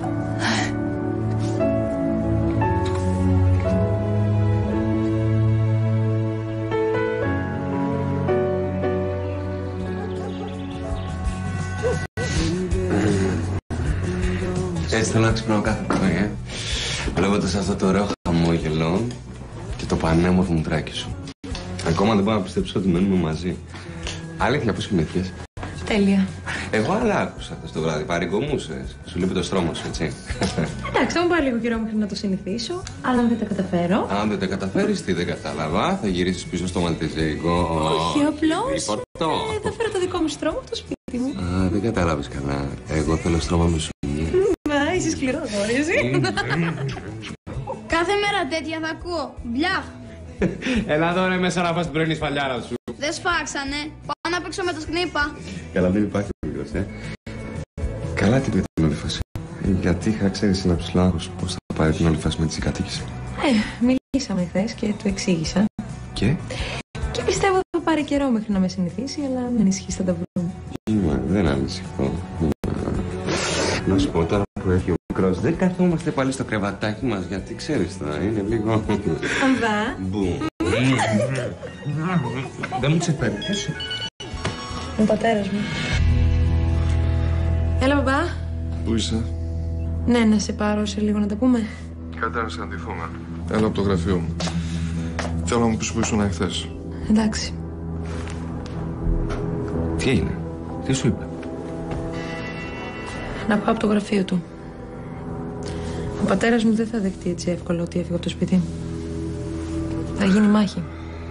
Έτσι θέλω να ξυπνάω κάθε πρωί, ε. Βλέποντας αυτό το ωραίο χαμόγελο και το πανέμορφο μουτράκι σου. Ακόμα δεν μπορώ να πιστέψω ότι μένουμε μαζί. Αλήθεια, πώς κοιμήθηκες? Τέλεια. Εγώ άλλα άκουσα χθες το βράδυ. Παρικομούσες. Σου λείπει το στρώμα σου, έτσι. Εντάξει, θα μου πάρει λίγο καιρό μέχρι να το συνηθίσω. Αλλά αν δεν τα καταφέρω. Αν δεν τα καταφέρεις, τι δεν κατάλαβα. Θα γυρίσεις πίσω στο μαλτεζέικο. Όχι, απλώς. Ε, θα φέρω το δικό μου στρώμα από το σπίτι μου. Α, δεν κατάλαβες καλά. Εγώ θέλω στρώμα με σου. Μα είσαι σκληρό, εσύ. Κάθε μέρα τέτοια θα ακούω. Μπλιάχ. Έλα εδώ ρε μέσα να πας την πρωινή σφαλιάρα σου. Δεν σφάξανε. Πάω να παίξω με το σκνίπα. Καλά, δεν υπάρχει ο μικρός, ε. Καλά την την όλη φάση. Γιατί είχα ξέρει ένα ψηλό άγχος πώς θα πάρει την όλη φάση με τις κατοίκες. Ε, μιλήσαμε χθες και του εξήγησα. Και? Και πιστεύω ότι θα πάρει καιρό μέχρι να με συνηθίσει, αλλά με ανησυχείς θα τα βρούμε. Είμαι, δεν ανησυχώ. Να σου πω τώρα που έφυγε ο μικρός, δεν καθόμαστε πάλι στο κρεβατάκι μας, γιατί ξέρεις τώρα, είναι λίγο... Αμβά. Μπου. Δεν μου ξεφέρει, ποιος? Ο πατέρας μου. Έλα, μπαμπά. Πού είσαι? Ναι, να σε πάρω σε λίγο να τα πούμε. Κάτι να συναντηθούμε. Έλα από το γραφείο μου. Θέλω να μου πεις που ήσουν εχθές. Εντάξει. Τι έγινε, τι σου είπε? Να πάω από το γραφείο του. Ο πατέρας μου δεν θα δεχτεί έτσι εύκολα ότι έφυγα από το σπίτι. Θα γίνει μάχη.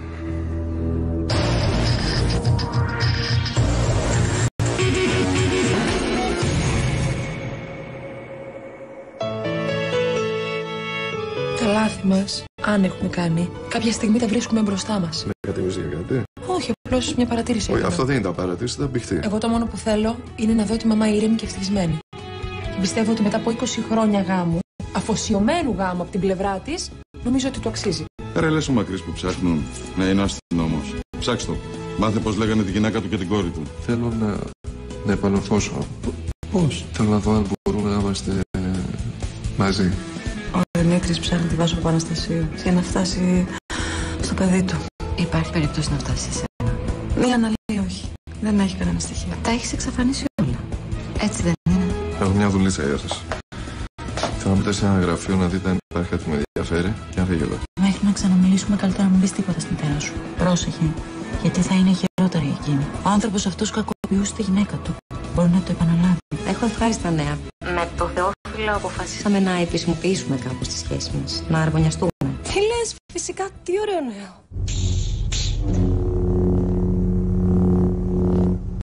Τα λάθη μας, αν έχουμε κάνει, κάποια στιγμή τα βρίσκουμε μπροστά μας. Με κατηγορείς για κάτι? Όχι, απλώς μια παρατήρηση. Όχι, αυτό δεν είναι τα παρατήρηση, ήταν πηχτή. Εγώ το μόνο που θέλω είναι να δω τη μαμά ήρεμη και ευτυχισμένη. Και πιστεύω ότι μετά από είκοσι χρόνια γάμου, αφοσιωμένου γάμου από την πλευρά της, νομίζω ότι του αξίζει. Ρε, λες ο μακρύς που ψάχνουν να είναι αστυνόμος. Ψάξ' το. Μάθε πώς λέγανε τη γυναίκα του και την κόρη του. Θέλω να, να επανορθώσω. Πώς? Θέλω να δω αν μπορούμε να είμαστε μαζί. Ο Δημήτρης ψάχνει τη Βάσο Παπαναστασίου για να φτάσει στο παιδί του. Υπάρχει περίπτωση να φτάσει σε Η αναλύει όχι. Δεν έχει κανένα στοιχείο. Τα έχεις εξαφανίσει όλα. Έτσι δεν είναι? Έχω μια δουλίτσα για σας. Θέλω να μπείτε σε ένα γραφείο να δείτε αν υπάρχει κάτι που με ενδιαφέρει και να φύγετε. Μέχρι να ξαναμιλήσουμε, καλύτερα να μην πεις τίποτα στην μητέρα σου. Πρόσεχε. Γιατί θα είναι χειρότερη εκείνη. Ο άνθρωπος αυτός κακοποιούσε τη γυναίκα του. Μπορεί να το επαναλάβει. Έχω ευχάριστα νέα. Με το Θεόφιλο αποφασίσαμε να επισημοποιήσουμε κάπως τη σχέση μας. Να αρμονιαστούμε. Τι λες, φυσικά, τι ωραίο νέο.